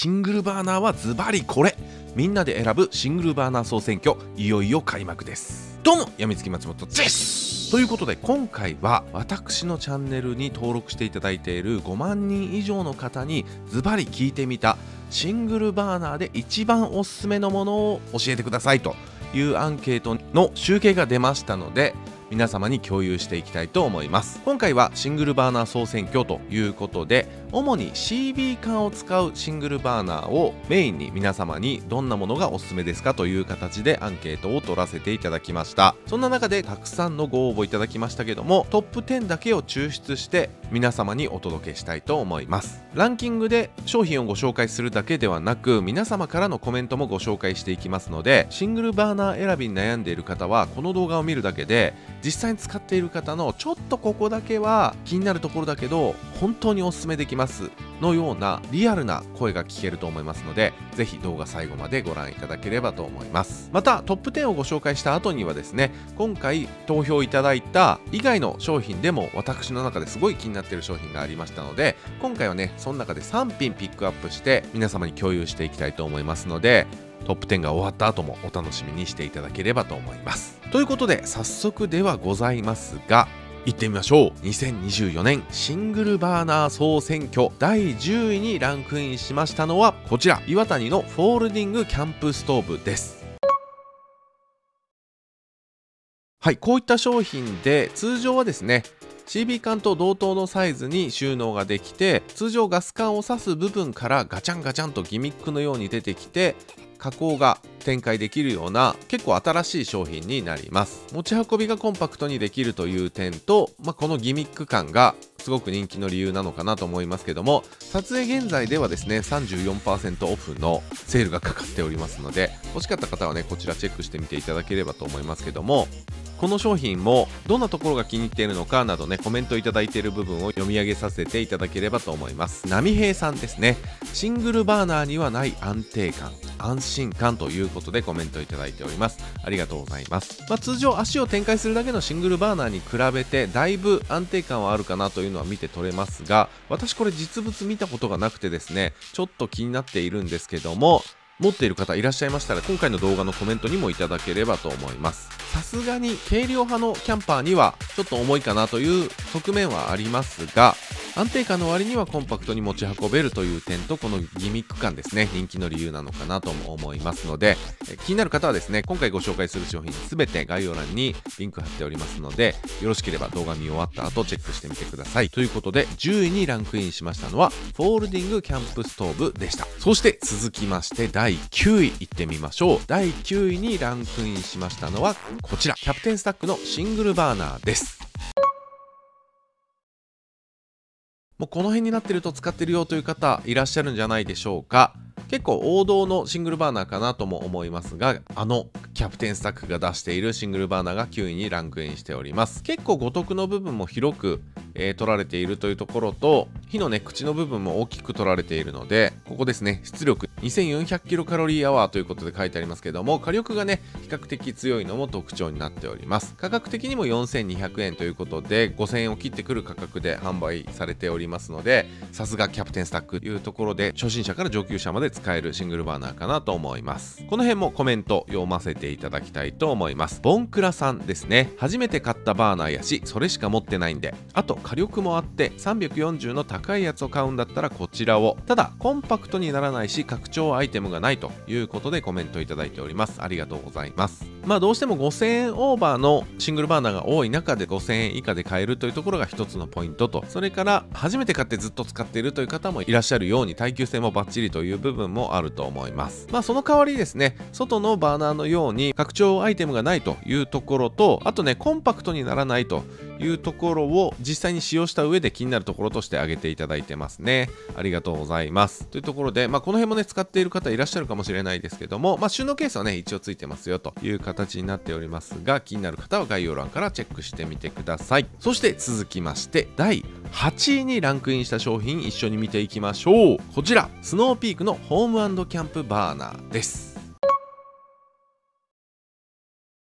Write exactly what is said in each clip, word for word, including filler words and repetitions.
シングルバーナーはズバリこれ。みんなで選ぶシングルバーナー総選挙、いよいよ開幕です。どうもやみつき松本です。ということで今回は私のチャンネルに登録していただいているごまんにん以上の方にズバリ聞いてみたシングルバーナーで一番おすすめのものを教えてくださいというアンケートの集計が出ましたので、皆様に共有していきたいと思います。今回はシングルバーナー総選挙ということで、主に シービー 缶を使うシングルバーナーをメインに皆様にどんなものがおすすめですかという形でアンケートを取らせていただきました。そんな中でたくさんのご応募いただきましたけども、トップじゅうだけを抽出して皆様にお届けしたいと思います。ランキングで商品をご紹介するだけではなく、皆様からのコメントもご紹介していきますので、シングルバーナー選びに悩んでいる方はこの動画を見るだけで、実際に使っている方のちょっとここだけは気になるところだけど本当におすすめできますのようなリアルな声が聞けると思いますので、ぜひ動画最後までご覧いただければと思います。またトップじゅうをご紹介した後にはですね、今回投票いただいた以外の商品でも私の中ですごい気になっている商品がありましたので、今回はねその中でさん品ピックアップして皆様に共有していきたいと思いますので、トップじゅうが終わった後もお楽しみにしていただければと思います。ということで早速ではございますが、行ってみましょう。にせんにじゅうよねんシングルバーナー総選挙だいじゅういにランクインしましたのはこちら、岩谷のフォールディングキャンプストーブです。はい、こういった商品で通常はですね シービー 缶と同等のサイズに収納ができて、通常ガス管を挿す部分からガチャンガチャンとギミックのように出てきて加工が展開できるような結構新しい商品になります。持ち運びがコンパクトにできるという点と、まあ、このギミック感がすごく人気の理由なのかなと思いますけども、撮影現在ではですね さんじゅうよんパーセント オフのセールがかかっておりますので、欲しかった方はねこちらチェックしてみていただければと思いますけども、この商品もどんなところが気に入っているのかなどねコメントいただいている部分を読み上げさせていただければと思います。波平さんですね。シングルバーナーにはない安定感、安心感ということでコメントいただいております。ありがとうございます。まあ、通常足を展開するだけのシングルバーナーに比べてだいぶ安定感はあるかなというのは見て取れますが、私これ実物見たことがなくてですねちょっと気になっているんですけども、持っている方いらっしゃいましたら今回の動画のコメントにもいただければと思います。さすがに軽量派のキャンパーにはちょっと重いかなという側面はありますが、安定感の割にはコンパクトに持ち運べるという点と、このギミック感ですね人気の理由なのかなとも思いますので、え気になる方はですね今回ご紹介する商品すべて概要欄にリンク貼っておりますので、よろしければ動画見終わった後チェックしてみてください。ということでじゅういにランクインしましたのはフォールディングキャンプストーブでした。そして続きましてだいきゅういいってみましょう。だいきゅういにランクインしましたのはこちら、キャプテンスタックのシングルバーナーです。もうこの辺になってると使ってるよという方いらっしゃるんじゃないでしょうか。結構王道のシングルバーナーかなとも思いますが、あのキャプテンスタックが出しているシングルバーナーがきゅういにランクインしております。結構五徳の部分も広く、えー、取られているというところと、火のね口の部分も大きく取られているので、ここですね出力にせんよんひゃくキロカロリーアワーということで書いてありますけども、火力がね比較的強いのも特徴になっております。価格的にもよんせんにひゃくえんということでごせんえんを切ってくる価格で販売されておりますので、さすがキャプテンスタックというところで初心者から上級者まで使えるシングルバーナーかなと思います。この辺もコメント読ませていただきたいと思います。ボンクラさんですね。初めて買ったバーナーやしそれしか持ってないんで、あと火力もあってさんびゃくよんじゅうの高いやつを買うんだったらこちらを、ただコンパクトにならないし拡張アイテムがないということでコメントいただいております。ありがとうございます。まあどうしてもごせんえんオーバーのシングルバーナーが多い中でごせんえん以下で買えるというところが一つのポイントと、それから初めて買ってずっと使っているという方もいらっしゃるように耐久性もバッチリという部分もあると思います。まあその代わりですね、外のバーナーのように拡張アイテムがないというところと、あとねコンパクトにならないというところを実際に使用した上で気になるところとして挙げていただいてますね。ありがとうございます。というところで、まあ、この辺もね使っている方いらっしゃるかもしれないですけども、まあ、収納ケースはね一応ついてますよという形になっておりますが、気になる方は概要欄からチェックしてみてください。そして続きましてだいはちいにランクインした商品一緒に見ていきましょう。こちらスノーピークのホーム&キャンプバーナーです。こ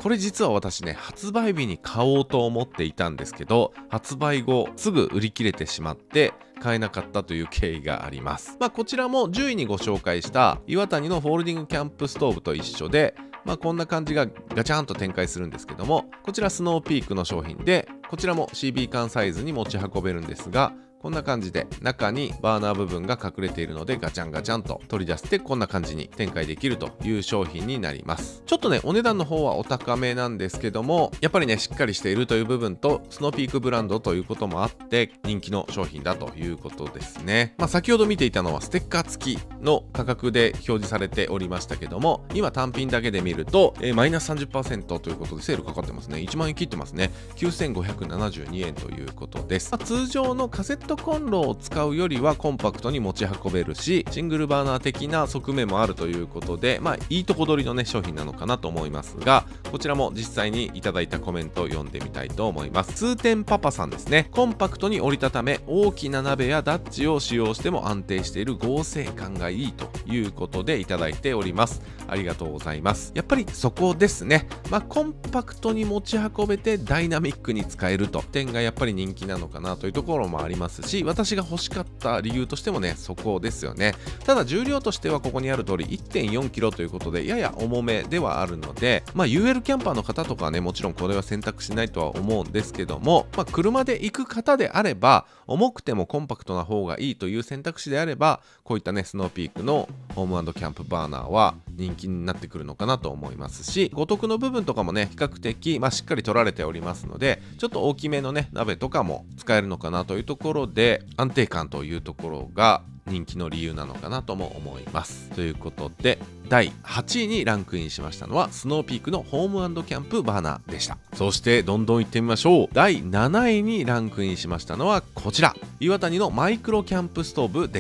これ実は私ね、発売日に買おうと思っていたんですけど、発売後すぐ売り切れてしまって買えなかったという経緯があります。まあこちらもじゅういにご紹介した岩谷のフォールディングキャンプストーブと一緒で、まあこんな感じがガチャンと展開するんですけども、こちらスノーピークの商品で、こちらも シービー 缶サイズに持ち運べるんですが、こんな感じで中にバーナー部分が隠れているのでガチャンガチャンと取り出してこんな感じに展開できるという商品になります。ちょっとねお値段の方はお高めなんですけども、やっぱりねしっかりしているという部分とスノーピークブランドということもあって人気の商品だということですね。まあ先ほど見ていたのはステッカー付きの価格で表示されておりましたけども、今単品だけで見ると、えー、マイナス さんじゅっパーセント ということでセールかかってますね。いちまんえん切ってますね。きゅうせんごひゃくななじゅうにえんということです。まあ、通常のカセットコンロを使うよりはコンパクトに持ち運べるし、シングルバーナー的な側面もあるということで、まあいいとこ取りのね商品なのかなと思いますが、こちらも実際にいただいたコメントを読んでみたいと思います。通天パパさんですね。コンパクトに折りたため大きな鍋やダッチを使用しても安定している合成感がいいということでいただいております。ありがとうございます。やっぱりそこですね。まあコンパクトに持ち運べてダイナミックに使えると点がやっぱり人気なのかなというところもありますし、私が欲しかった理由としてもねそこですよね。ただ重量としてはここにある通り いってんよんキロということでやや重めではあるので、まあ ユーエル キャンパーの方とかはねもちろんこれは選択しないとは思うんですけども、まあ車で行く方であれば重くてもコンパクトな方がいいという選択肢であれば、こういったねスノーピークのホーム&キャンプバーナーは人気になってくるのかなと思いますし、五徳の部分とかもね比較的、まあ、しっかり取られておりますので、ちょっと大きめのね鍋とかも使えるのかなというところで、安定感というところが人気の理由なのかなとも思います。ということでだいはちいにランクインしましたのはスノーピークのホーム&キャンプバーナーでした。そしてどんどんいってみましょう。だいなないにランクインしましたのはこちら、岩谷のマイクロキャンプストーブです。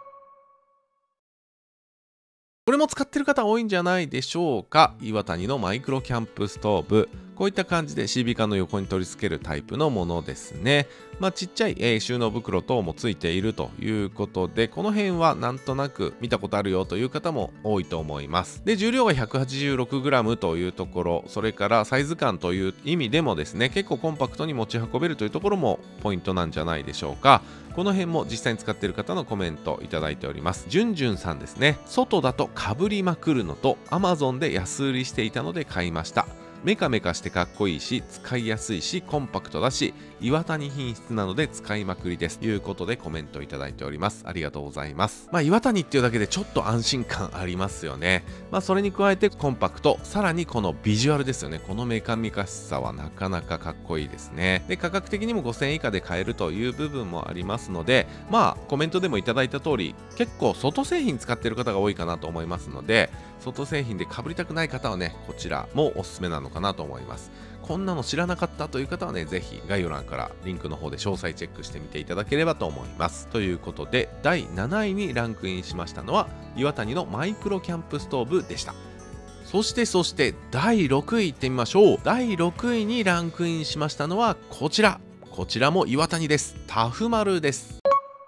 これも使ってる方多いんじゃないでしょうか。岩谷のマイクロキャンプストーブ、こういった感じで シービー 缶の横に取り付けるタイプのものですね。まあちっちゃい、えー、収納袋等もついているということで、この辺はなんとなく見たことあるよという方も多いと思います。で重量が ひゃくはちじゅうろくグラム というところ、それからサイズ感という意味でもですね結構コンパクトに持ち運べるというところもポイントなんじゃないでしょうか。この辺も実際に使っている方のコメントいただいております。じゅんじゅんさんですね。外だとかぶりまくるのと Amazon で安売りしていたので買いました。メカメカしてかっこいいし使いやすいしコンパクトだし岩谷品質なので使いまくりですということでコメントいただいております。ありがとうございます。まあ岩谷っていうだけでちょっと安心感ありますよね。まあそれに加えてコンパクト、さらにこのビジュアルですよね。このメカメカしさはなかなかかっこいいですね。で価格的にもごせんえん以下で買えるという部分もありますので、まあコメントでもいただいた通り結構外製品使ってる方が多いかなと思いますので、外製品で被りたくない方はねこちらもおすすめなのかなと思います。こんなの知らなかったという方はねぜひ概要欄からリンクの方で詳細チェックしてみていただければと思います。ということでだいなないにランクインしましたのは岩谷のマイクロキャンプストーブでした。そしてそしてだいろくいいってみましょう。だいろくいにランクインしましたのはこちら、こちらも岩谷です。タフマルです。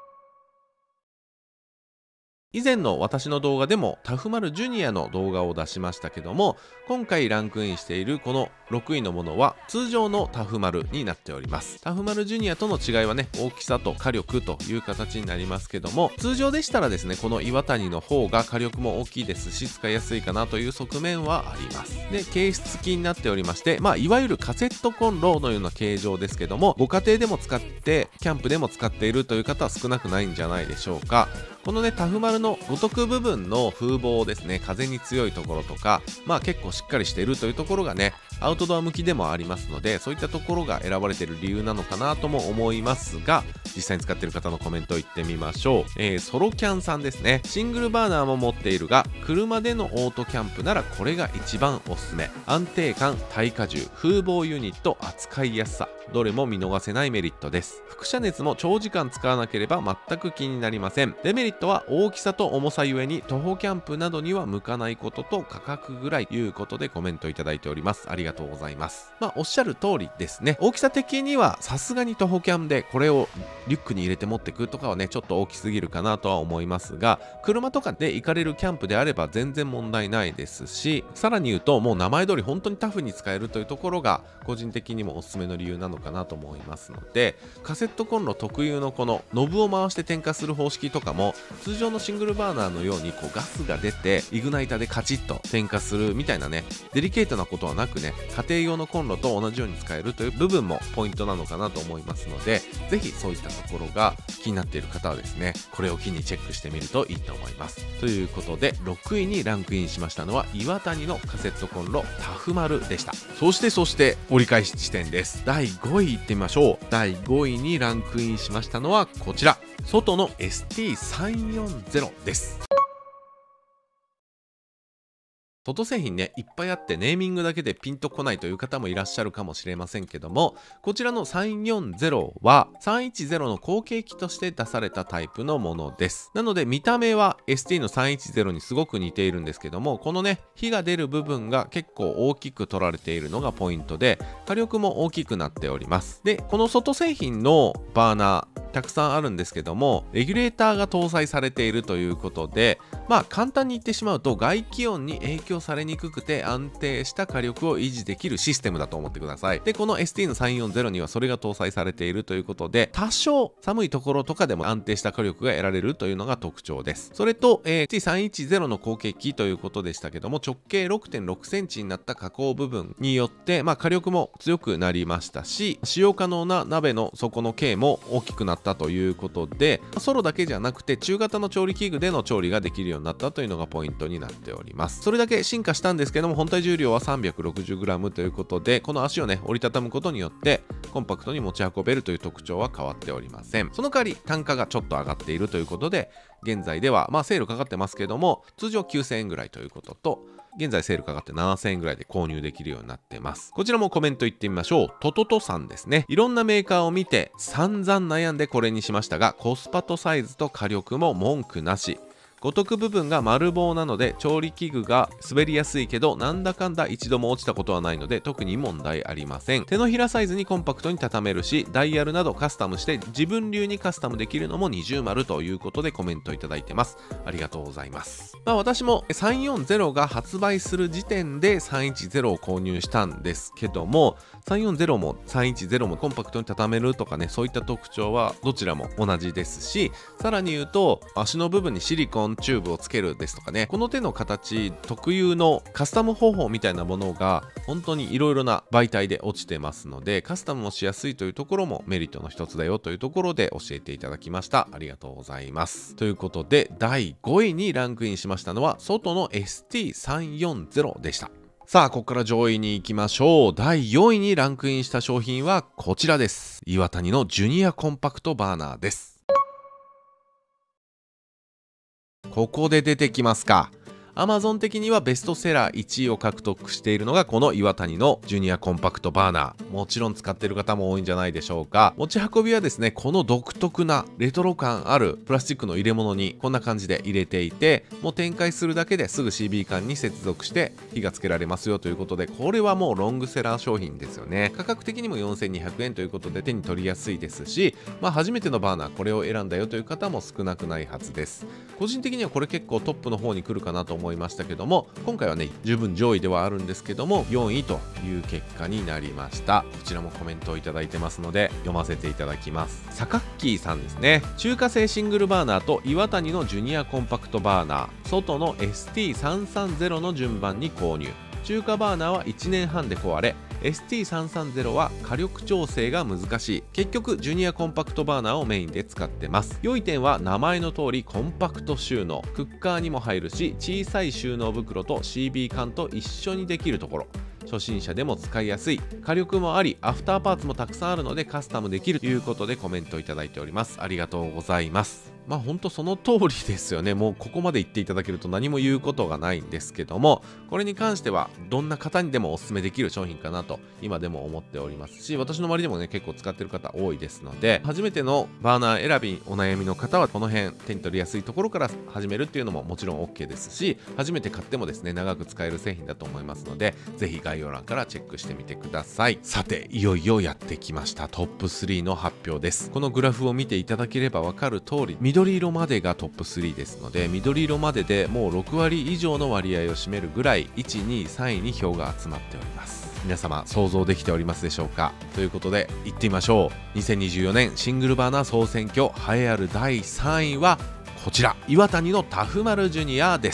以前の私の動画でもタフマルジュニアの動画を出しましたけども、今回ランクインしているこのろくいのものは通常のタフマルになっております。タフマルジュニアとの違いはね大きさと火力という形になりますけども、通常でしたらですねこの岩谷の方が火力も大きいですし使いやすいかなという側面はあります。でケース付きになっておりまして、まあいわゆるカセットコンロのような形状ですけども、ご家庭でも使ってキャンプでも使っているという方は少なくないんじゃないでしょうか。このねタフマルの五徳部分の風防ですね、風に強いところとか、まあ結構しっかりしているというところがねアウトドア向きでもありますので、そういったところが選ばれている理由なのかなとも思いますが、実際に使っている方のコメントいってみましょう。えー、ソロキャンさんですね。シングルバーナーも持っているが車でのオートキャンプならこれが一番おすすめ。安定感、耐荷重、風防ユニット、扱いやすさ、どれも見逃せないメリットです。輻射熱も長時間使わなければ全く気になりません。デメリットは大きさと重さゆえに徒歩キャンプなどには向かないことと価格ぐらいということでコメントいただいております。ありがとうがとうございます。まあおっしゃる通りですね。大きさ的にはさすがに徒歩キャンでこれをリュックに入れて持ってくとかはねちょっと大きすぎるかなとは思いますが、車とかで行かれるキャンプであれば全然問題ないですし、さらに言うともう名前通り本当にタフに使えるというところが個人的にもおすすめの理由なのかなと思いますので、カセットコンロ特有のこのノブを回して点火する方式とかも通常のシングルバーナーのようにこうガスが出てイグナイターでカチッと点火するみたいなねデリケートなことはなくね、家庭用のコンロと同じように使えるという部分もポイントなのかなと思いますので、ぜひそういったところが気になっている方はですねこれを機にチェックしてみるといいと思います。ということでろくいにランクインしましたのは岩谷のカセットコンロタフマルでした。そしてそして折り返し地点です。だいごいいってみましょう。だいごいにランクインしましたのはこちら、外の エスティーさんよんゼロ です。外製品ねいっぱいあってネーミングだけでピンとこないという方もいらっしゃるかもしれませんけども、こちらのさんよんゼロはさんいちゼロの後継機として出されたタイプのものです。なので見た目は エスティー のさんいちゼロにすごく似ているんですけども、このね火が出る部分が結構大きく取られているのがポイントで、火力も大きくなっております。でこの外製品のバーナーたくさんあるんですけども、レギュレーターが搭載されているということで、まあ簡単に言ってしまうと外気温に影響されにくくて安定した火力を維持できるシステムだと思ってください。でこの エスティー のさんよんゼロにはそれが搭載されているということで、多少寒いところとかでも安定した火力が得られるというのが特徴です。それと、えー、エスティーさんいちゼロ の後継機ということでしたけども、直径 ろくてんろくセンチになった加工部分によって、まあ、火力も強くなりましたし、使用可能な鍋の底の径も大きくなったということで、ソロだけじゃなくて中型の調理器具での調理ができるようになったというのがポイントになっております。それだけ進化したんですけども、本体重量は さんびゃくろくじゅうグラム ということで、この足をね折りたたむことによってコンパクトに持ち運べるという特徴は変わっておりません。その代わり単価がちょっと上がっているということで、現在ではまあセールかかってますけども通常きゅうせんえんぐらいということと、現在セールかかってななせんえんぐらいで購入できるようになってます。こちらもコメントいってみましょう。トトトさんですね。いろんなメーカーを見て散々悩んでこれにしましたが、コスパとサイズと火力も文句なし。五徳部分が丸棒なので調理器具が滑りやすいけど、なんだかんだ一度も落ちたことはないので特に問題ありません。手のひらサイズにコンパクトに畳めるし、ダイヤルなどカスタムして自分流にカスタムできるのも二重丸ということでコメントいただいてます。ありがとうございます。まあ私もさんよんゼロが発売する時点でさんいちゼロを購入したんですけども、さんよんゼロもさんいちゼロもコンパクトに畳めるとかね、そういった特徴はどちらも同じですし、さらに言うと足の部分にシリコンチューブをつけるですとかね、この手の形特有のカスタム方法みたいなものが本当にいろいろな媒体で落ちてますので、カスタムもしやすいというところもメリットの一つだよというところで教えていただきました。ありがとうございます。ということでだいごいにランクインしましたのは外の エスティーさんよんゼロ でした。さあここから上位に行きましょう。だいよんいにランクインした商品はこちらです。岩谷のジュニアコンパクトバーナーです。ここで出てきますか。Amazon 的にはベストセラーいちいを獲得しているのがこの岩谷のジュニアコンパクトバーナー。もちろん使っている方も多いんじゃないでしょうか。持ち運びはですね、この独特なレトロ感あるプラスチックの入れ物にこんな感じで入れていて、もう展開するだけですぐ シービー 缶に接続して火がつけられますよということで、これはもうロングセラー商品ですよね。価格的にもよんせんにひゃくえんということで手に取りやすいですし、まあ初めてのバーナーこれを選んだよという方も少なくないはずです。個人的にはこれ結構トップの方に来るかなと思いましたけども、今回はね十分上位ではあるんですけどもよんいという結果になりました。こちらもコメントをいただいてますので読ませていただきます。サカッキーさんですね。中華製シングルバーナーと岩谷のジュニアコンパクトバーナー、外の エスティーさんさんゼロ の順番に購入。中華バーナーはいちねんはんで壊れ、 エスティーさんさんゼロ は火力調整が難しい。結局ジュニアコンパクトバーナーをメインで使ってます。良い点は名前の通りコンパクト収納、クッカーにも入るし、小さい収納袋と シービー 缶と一緒にできるところ、初心者でも使いやすい、火力もありアフターパーツもたくさんあるのでカスタムできるということでコメントいただいております。ありがとうございます。 まあ本当その通りですよね。もうここまで言っていただけると何も言うことがないんですけども、これに関してはどんな方にでもお勧めできる商品かなと今でも思っておりますし、私の周りでもね結構使ってる方多いですので、初めてのバーナー選びお悩みの方はこの辺手に取りやすいところから始めるっていうのももちろん OK ですし、初めて買ってもですね長く使える製品だと思いますので、ぜひ概要欄からチェックしてみてください。さて、いよいよやってきましたトップスリーの発表です。このグラフを見ていただければ分かる通り、緑色までがトップスリーですので、緑色まででもうろくわり以上の割合を占めるぐらいいち、に、さんいに票が集まっております。皆様想像できておりますでしょうか。ということで行ってみましょう。にせんにじゅうよねんシングルバーナー総選挙栄えあるだいさんいはこちら、岩谷のタフマルジュニアです。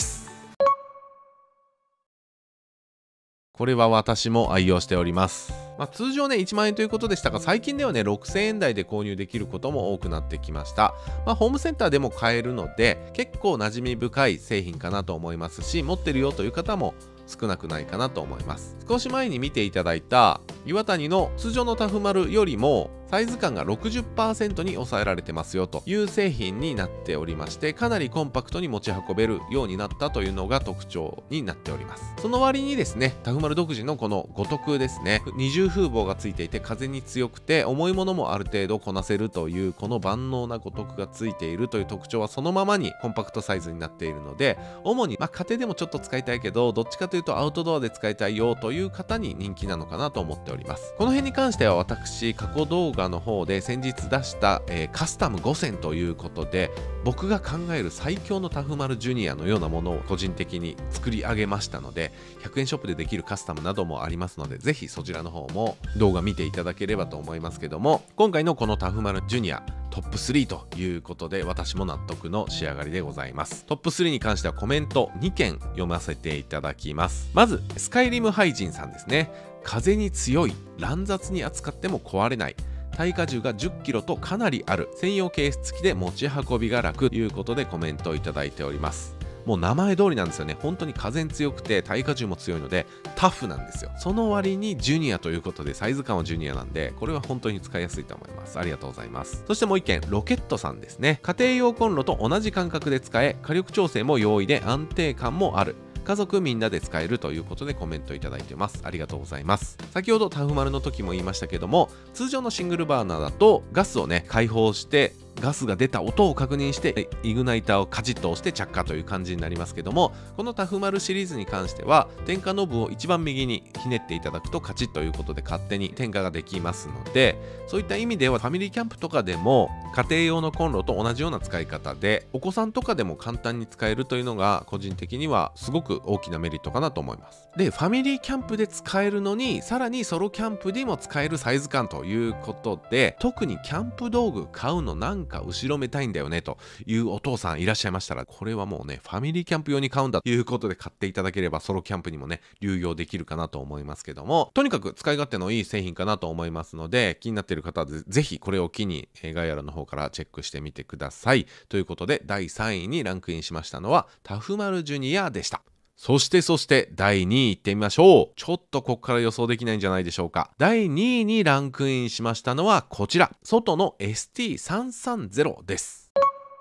これは私も愛用しております。まあ、通常ねいちまんえんということでしたが、最近ではねろくせんえん台で購入できることも多くなってきました。まあ、ホームセンターでも買えるので結構馴染み深い製品かなと思いますし、持ってるよという方も少なくないかなと思います。少し前に見ていただいた岩谷の通常のタフマルよりもサイズ感が ろくじゅっパーセント に抑えられてますよという製品になっておりまして、かなりコンパクトに持ち運べるようになったというのが特徴になっております。その割にですね、タフマル独自のこの五徳ですね、二重風防がついていて風に強くて重いものもある程度こなせるというこの万能な五徳がついているという特徴はそのままにコンパクトサイズになっているので、主にまあ家庭でもちょっと使いたいけどどっちかというとアウトドアで使いたいよという方に人気なのかなと思っております。この辺に関しては私過去動画の方で先日出した、えー、カスタムごせんということで、僕が考える最強のタフマルジュニアのようなものを個人的に作り上げましたので、ひゃくえんショップでできるカスタムなどもありますので、ぜひそちらの方も動画見ていただければと思いますけども、今回のこのタフマルジュニアトップスリーということで私も納得の仕上がりでございます。トップスリーに関してはコメントにけん読ませていただきます。まずスカイリムハイジンさんですね。風に強い、乱雑に扱っても壊れない、耐荷重がじゅっキロとかなりある、専用ケース付きで持ち運びが楽ということでコメントをいただいております。もう名前通りなんですよね。本当に風に強くて耐荷重も強いのでタフなんですよ。その割にジュニアということでサイズ感はジュニアなんで、これは本当に使いやすいと思います。ありがとうございます。そしてもう一件、ロケットさんですね。家庭用コンロと同じ感覚で使え、火力調整も容易で安定感もある、家族みんなで使えるということでコメントいただいてます。ありがとうございます。先ほどタフマルの時も言いましたけども、通常のシングルバーナーだとガスをね開放してガスが出た音を確認してイグナイターをカチッと押して着火という感じになりますけども、このタフマルシリーズに関しては点火ノブを一番右にひねっていただくとカチッということで勝手に点火ができますので、そういった意味ではファミリーキャンプとかでも家庭用のコンロと同じような使い方でお子さんとかでも簡単に使えるというのが個人的にはすごく大きなメリットかなと思います。でファミリーキャンプで使えるのにさらにソロキャンプでも使えるサイズ感ということで、特にキャンプ道具買うのなんか後ろめたいんだよねというお父さんいらっしゃいましたら、これはもうねファミリーキャンプ用に買うんだということで買っていただければソロキャンプにもね流用できるかなと思いますけども、とにかく使い勝手のいい製品かなと思いますので、気になっている方はぜひこれを機に概要欄の方からチェックしてみてください。ということでだいさんいにランクインしましたのはタフマルジュニアでした。そしてそしてだいにいいってみましょう。ちょっとここから予想できないんじゃないでしょうか。だいにいにランクインしましたのはこちら、外の エスティーさんさんゼロ です。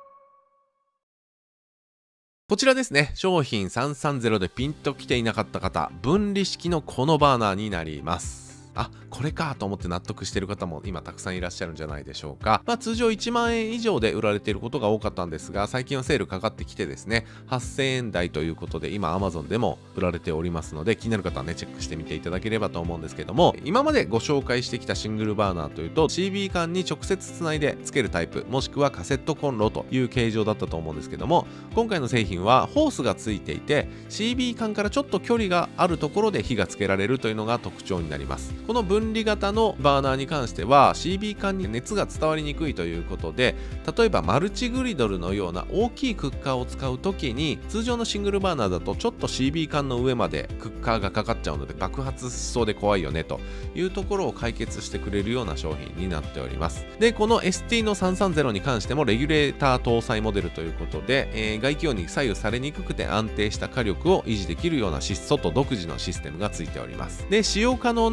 こちらですね、商品さんさんゼロでピンときていなかった方、分離式のこのバーナーになります。あ、これかと思って納得している方も今たくさんいらっしゃるんじゃないでしょうか。まあ通常いちまんえん以上で売られていることが多かったんですが、最近はセールかかってきてですね、はっせんえん台ということで今 Amazon でも売られておりますので、気になる方はねチェックしてみていただければと思うんですけども、今までご紹介してきたシングルバーナーというと シービー 管に直接つないでつけるタイプ、もしくはカセットコンロという形状だったと思うんですけども、今回の製品はホースがついていて シービー 管からちょっと距離があるところで火がつけられるというのが特徴になります。この分離型のバーナーに関しては シービー 管に熱が伝わりにくいということで、例えばマルチグリドルのような大きいクッカーを使う時に通常のシングルバーナーだとちょっと シービー 管の上までクッカーがかかっちゃうので爆発しそうで怖いよねというところを解決してくれるような商品になっております。でこの エスティー のさんさんゼロに関してもレギュレーター搭載モデルということで、えー、外気温に左右されにくくて安定した火力を維持できるような外独自のシステムがついております。で使用可能な鍋底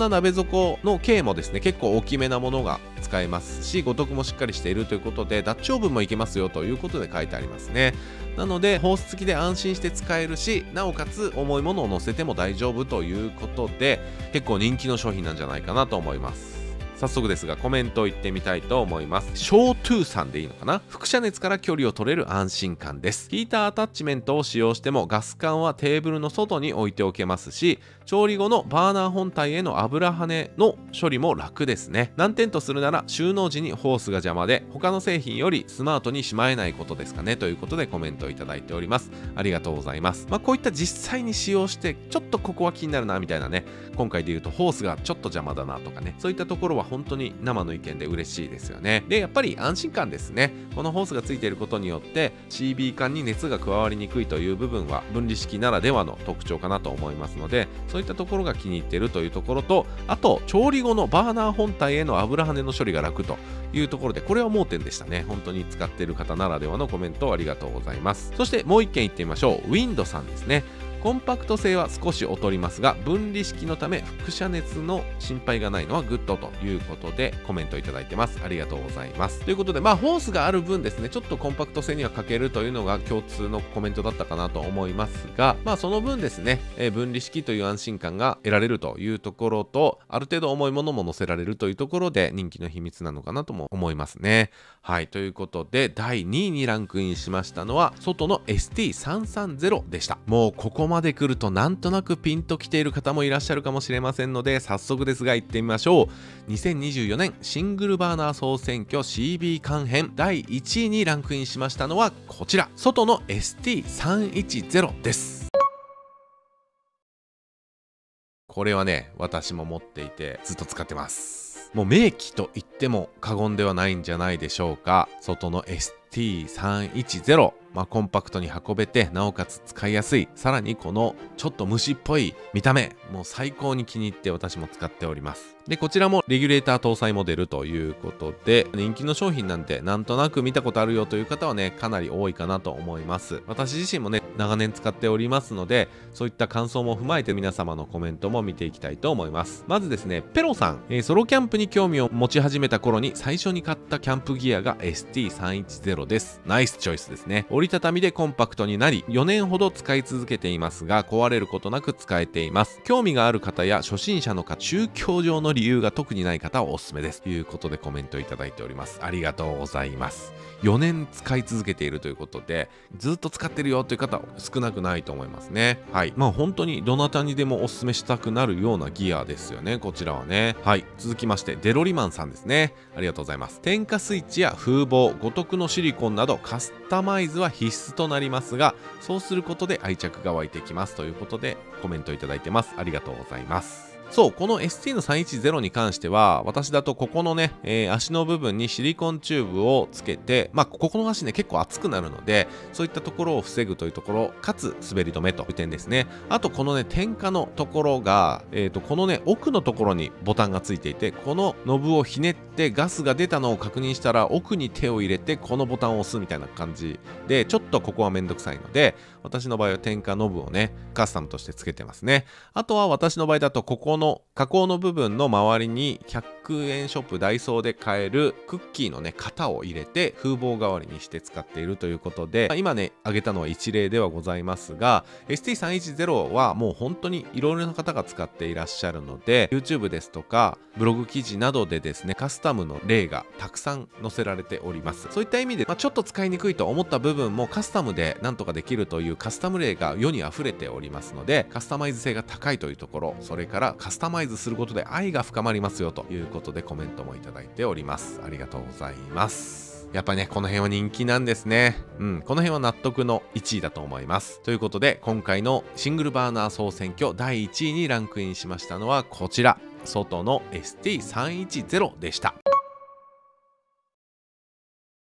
底の径もですね結構大きめなものが使えますし、五徳もしっかりしているということでダッチオーブンもいけますよということで書いてありますね。なのでホース付きで安心して使えるし、なおかつ重いものを乗せても大丈夫ということで結構人気の商品なんじゃないかなと思います。早速ですがコメントを言ってみたいと思います。ショートゥーさんでいいのかな。輻射熱から距離を取れる安心感です。ヒーターアタッチメントを使用してもガス管はテーブルの外に置いておけますし、調理後のバーナー本体への油跳ねの処理も楽ですね。難点とするなら収納時にホースが邪魔で他の製品よりスマートにしまえないことですかね、ということでコメントをいただいております。ありがとうございます。まあ、こういった実際に使用してちょっとここは気になるなみたいなね、今回で言うとホースがちょっと邪魔だなとかね、そういったところは本当に生の意見で嬉しいですよね。でやっぱり安心感ですね。このホースがついていることによって シービー 管に熱が加わりにくいという部分は分離式ならではの特徴かなと思いますので、そういったところが気に入っているというところと、あと調理後のバーナー本体への油跳ねの処理が楽というところで、これは盲点でしたね。本当に使っている方ならではのコメントをありがとうございます。そしてもう一件いってみましょう。ウィンドさんですね。コンパクト性は少し劣りますが分離式のため輻射熱の心配がないのはグッドということでコメントいただいてます。ありがとうございます。ということでまあホースがある分ですね、ちょっとコンパクト性には欠けるというのが共通のコメントだったかなと思いますが、まあその分ですね、えー、分離式という安心感が得られるというところと、ある程度重いものも乗せられるというところで人気の秘密なのかなとも思いますね。はい、ということでだいにいにランクインしましたのは外の エスティーさんさんゼロ でした。もうここまで来るとなんとなくピンときている方もいらっしゃるかもしれませんので、早速ですが行ってみましょう。にせんにじゅうよねんシングルバーナー総選挙 シービー 缶編だいいちいにランクインしましたのはこちら、外の エスティーさんいちゼロ です。これはね私も持っていてずっと使ってます。もう名機と言っても過言ではないんじゃないでしょうか。外の エスティーさんいちゼロ、まあ、コンパクトに運べてなおかつ使いやすい、さらにこのちょっと虫っぽい見た目、もう最高に気に入って私も使っております。でこちらもレギュレーター搭載モデルということで人気の商品なんてなんとなく見たことあるよという方はねかなり多いかなと思います。私自身もね長年使っておりますので、そういった感想も踏まえて皆様のコメントも見ていきたいと思います。まずですね、ペロさん、えー、ソロキャンプに興味を持ち始めた頃に最初に買ったキャンプギアが エスティーさんいちゼロ です。ナイスチョイスですね。折りたたみでコンパクトになりよねんほど使い続けていますが壊れることなく使えています。興味がある方や初心者の方、宗教上の理由が特にない方はおすすめですということでコメントいただいております。ありがとうございます。よねん使い続けているということでずっと使ってるよという方少なくないと思いますね。はい、まあ本当にどなたにでもおすすめしたくなるようなギアですよね、こちらはね。はい、続きましてデロリマンさんですね。ありがとうございます。点火スイッチや風防、五徳のシリコンなどカスタマイズは必須となりますが、そうすることで愛着が湧いてきますということでコメントいただいてます。ありがとうございます。そう、この エスティー のさんいちゼロに関しては私だとここのね、えー、足の部分にシリコンチューブをつけて、まあここの足ね結構熱くなるのでそういったところを防ぐというところかつ滑り止めという点ですね。あとこのね点火のところが、えー、とこのね奥のところにボタンがついていて、このノブをひねってガスが出たのを確認したら奥に手を入れてこのボタンを押すみたいな感じで、ちょっとここはめんどくさいので私の場合は点火ノブをねカスタムとしてつけてますね。あとは私の場合だとここの加工の部分の周りにひゃくえんショップダイソーで買えるクッキーのね型を入れて風防代わりにして使っているということで、今ね挙げたのは一例ではございますが エスティーさんいちゼロ はもう本当にいろいろな方が使っていらっしゃるので YouTube ですとかブログ記事などでですねカスタムの例がたくさん載せられております。そういった意味で、まあ、ちょっと使いにくいと思った部分もカスタムでなんとかできるというカスタム例が世に溢れておりますので、カスタマイズ性が高いというところ、それからカスタマイズすることで愛が深まりますよということでコメントもいただいております。ありがとうございます。やっぱねこの辺は人気なんですね。うん、この辺は納得のいちいだと思います。ということで今回のシングルバーナー総選挙だいいちいにランクインしましたのはこちら、外の エスティーさんいちゼロ でした。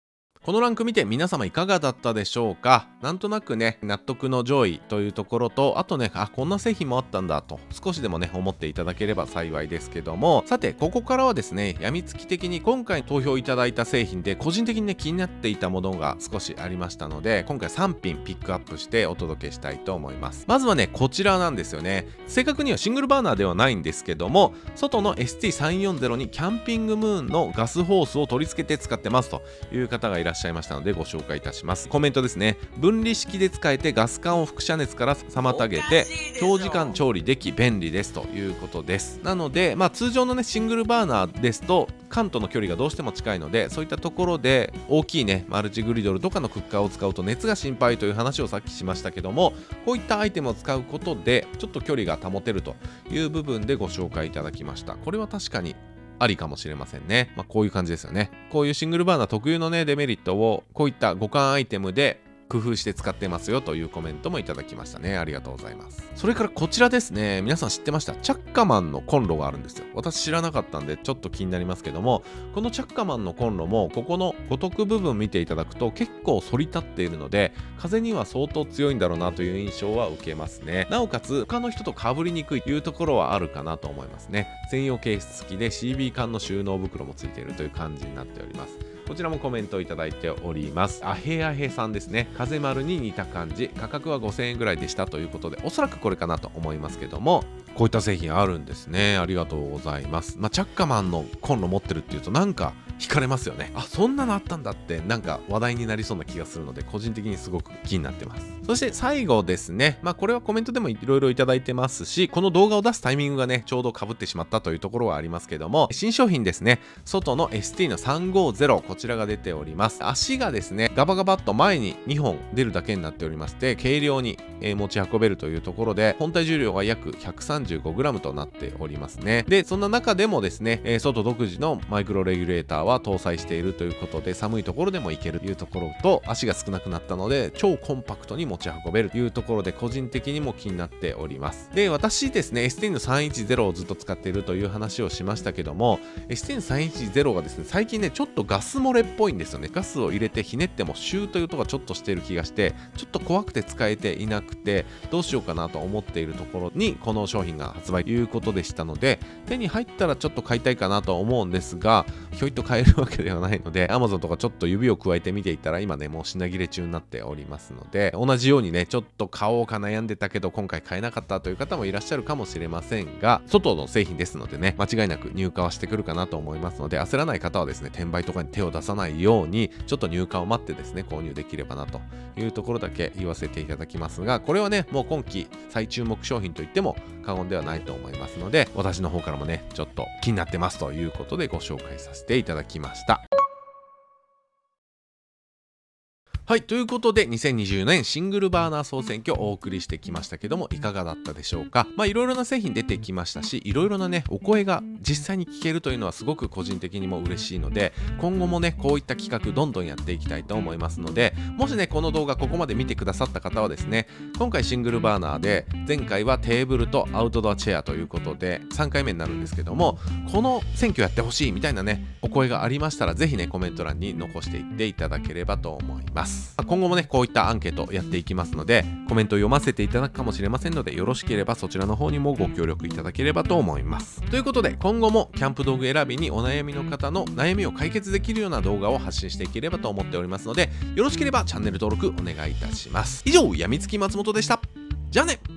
このランク見て皆様いかがだったでしょうか。なんとなくね、納得の上位というところと、あとね、あ、こんな製品もあったんだと少しでもね思っていただければ幸いですけども、さてここからはですね、やみつき的に今回投票いただいた製品で個人的にね気になっていたものが少しありましたので、今回さん品ピックアップしてお届けしたいと思います。まずはねこちらなんですよね。正確にはシングルバーナーではないんですけども、外の エスティーさんよんゼロ にキャンピングムーンのガスホースを取り付けて使ってますという方がいらっしゃいましたのでご紹介いたします。コメントですね。分離式で使えてガス管を輻射熱から妨げて長時間調理でき便利ですということです。なので、まあ、通常のねシングルバーナーですと缶との距離がどうしても近いので、そういったところで大きいねマルチグリドルとかのクッカーを使うと熱が心配という話をさっきしましたけども、こういったアイテムを使うことでちょっと距離が保てるという部分でご紹介いただきました。これは確かにありかもしれませんね。まあ、こういう感じですよね。こういうシングルバーナー特有のねデメリットをこういった互換アイテムで工夫して使ってますよというコメントもいただきましたね。ありがとうございます。それからこちらですね、皆さん知ってました？チャッカマンのコンロがあるんですよ。私知らなかったんでちょっと気になりますけども、このチャッカマンのコンロもここの五徳部分見ていただくと結構反り立っているので、風には相当強いんだろうなという印象は受けますね。なおかつ他の人と被りにくいというところはあるかなと思いますね。専用ケース付きで シービー 缶の収納袋も付いているという感じになっております。こちらもコメントをいただいております。アヘアヘさんですね。風丸に似た感じ、価格はごせんえんぐらいでしたということで、おそらくこれかなと思いますけども、こういった製品あるんですね。ありがとうございます。まあ、チャッカマンのコンロ持ってるっていうとなんか惹かれますよね。あ、そんなのあったんだってなんか話題になりそうな気がするので、個人的にすごく気になってます。そして最後ですね、まあこれはコメントでもいろいろいただいてますし、この動画を出すタイミングがねちょうど被ってしまったというところはありますけども、新商品ですね。外の エスティー のさんごゼロ、こちらが出ております。足がですねガバガバっと前ににほん出るだけになっておりまして、軽量に持ち運べるというところで、本体重量が約 ひゃくさんじゅうごグラム となっておりますね。でそんな中でもですね、外独自のマイクロレギュレーターは搭載しているということで、寒いところでもいけるというところと、足が少なくなったので超コンパクトに持ち運べるというところで、個人的にも気になっております。で私ですね エスティー のさんいちゼロをずっと使っているという話をしましたけども、 エスティー のさんいちゼロがですね最近ねちょっとガス漏れっぽいんですよね。ガスを入れてひねってもシューという音がちょっとしている気がして、ちょっと怖くて使えていなくてどうしようかなと思っているところにこの商品が発売ということでしたので、手に入ったらちょっと買いたいかなと思うんですが、ひょいと買えるわけではないので Amazon とかちょっと指を加えて見ていたら今ねもう品切れ中になっておりますので、同じようにねちょっと買おうか悩んでたけど今回買えなかったという方もいらっしゃるかもしれませんが、外の製品ですのでね間違いなく入荷はしてくるかなと思いますので、焦らない方はですね転売とかに手を出さないようにちょっと入荷を待ってですね購入できればなというところだけ言わせていただきますが、これはねもう今期最注目商品といっても過言ではないと思いますので、私の方からもねちょっと気になってますということでご紹介させていただきました。はい、ということでにせんにじゅうねんシングルバーナー総選挙をお送りしてきましたけども、いかがだったでしょうか。まあいろいろな製品出てきましたし、いろいろなねお声が実際に聞けるというのはすごく個人的にも嬉しいので、今後もねこういった企画どんどんやっていきたいと思いますので、もしねこの動画ここまで見てくださった方はですね、今回シングルバーナーで前回はテーブルとアウトドアチェアということでさんかいめになるんですけども、この選挙やってほしいみたいなねお声がありましたら、ぜひねコメント欄に残していっていただければと思います。今後もねこういったアンケートやっていきますので、コメントを読ませていただくかもしれませんので、よろしければそちらの方にもご協力いただければと思います。ということで今後もキャンプ道具選びにお悩みの方の悩みを解決できるような動画を発信していければと思っておりますので、よろしければチャンネル登録お願いいたします。以上、やみつき松本でした。じゃあね。